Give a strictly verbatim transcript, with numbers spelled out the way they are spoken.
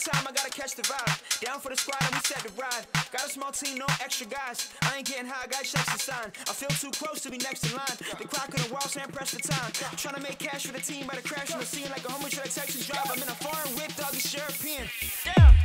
time, I gotta catch the vibe. Down for the squad and we set the ride. Got a small team, no extra guys. I ain't getting high, got checks to sign. I feel too close to be next in line. The clock on the wall saying press the time. I'm trying to make cash for the team by the crash on the scene like a homeless at a Texas drive. I'm in a foreign whip, dog, it's European. Yeah.